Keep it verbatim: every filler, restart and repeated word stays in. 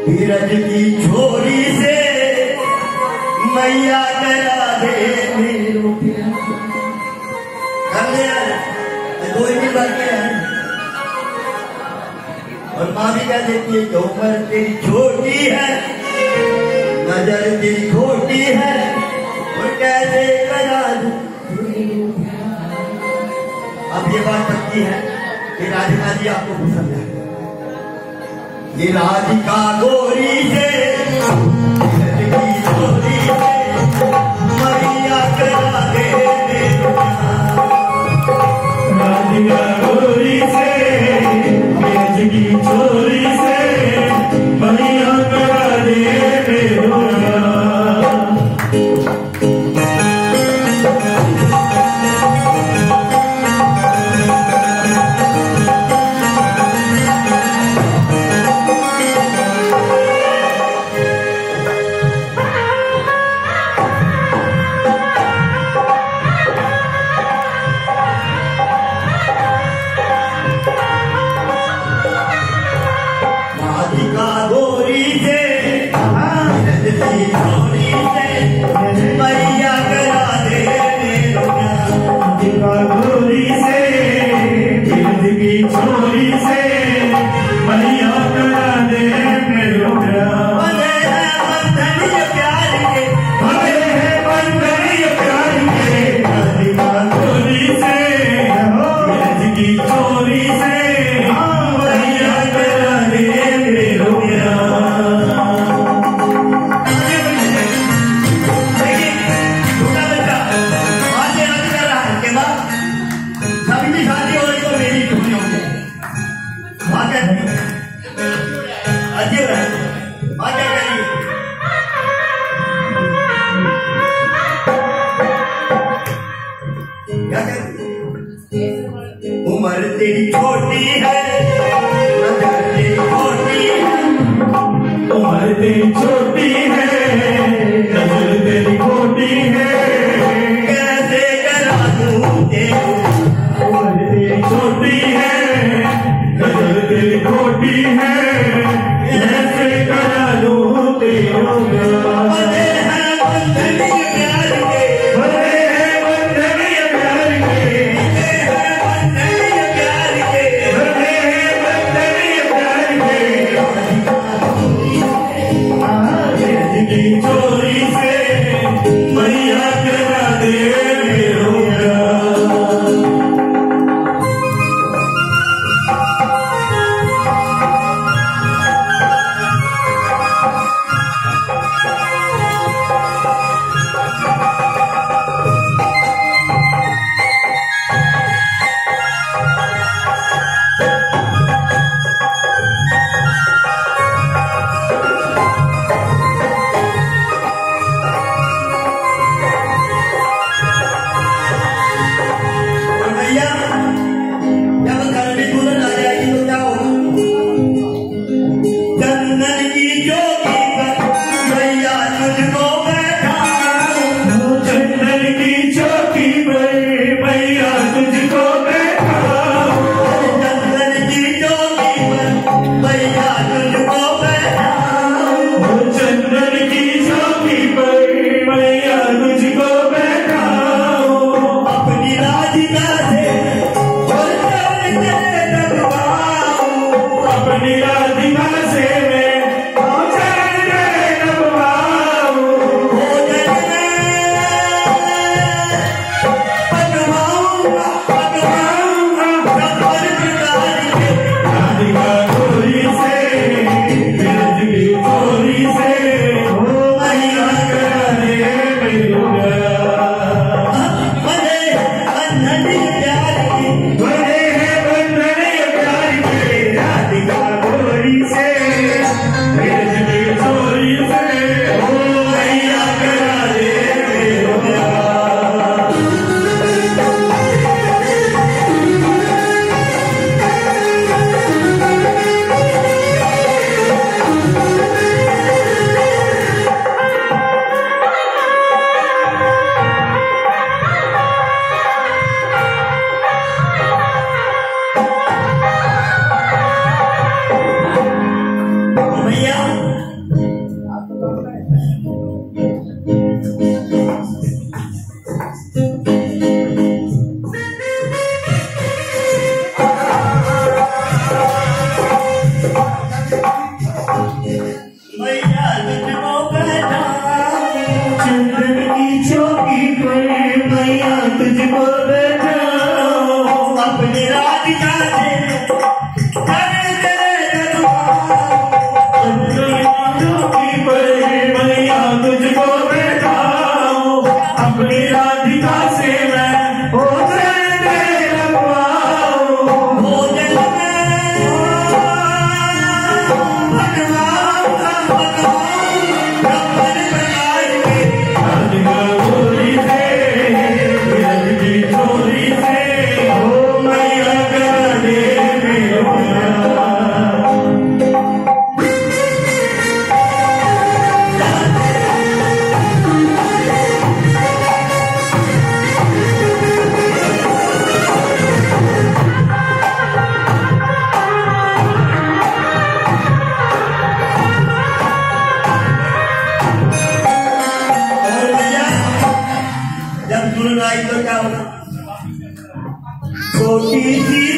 बीरज की छोरी से मैया करा दे मेरो प्यार। कर ले यार, दो ही बाकी है। और माँ भी क्या देती है कि उम्र तेरी छोटी है, नजर तेरी खोटी है, और कैसे करा दूं। अब ये बात पक्की है कि राधिका जी आपको पसंद है। ये राधिका गोरी से की छोरी से मैया करा दे मेरो प्यार। राधिका गोरी से की छोरी से मैया करा दे मेरो उम्र तेरी छोटी है, नजर तेरी खोटी है। उम्र तेरी छोटी है, नजर तेरी खोटी है, कैसे करा दूं तेरे। उम्र तेरी छोटी है, नजर तेरी खोटी है, कैसे करा दूं तेरा प्यार। चोरी से मैया करा दे मेरो प्यार। आई तो क्या होगा? छोटी सी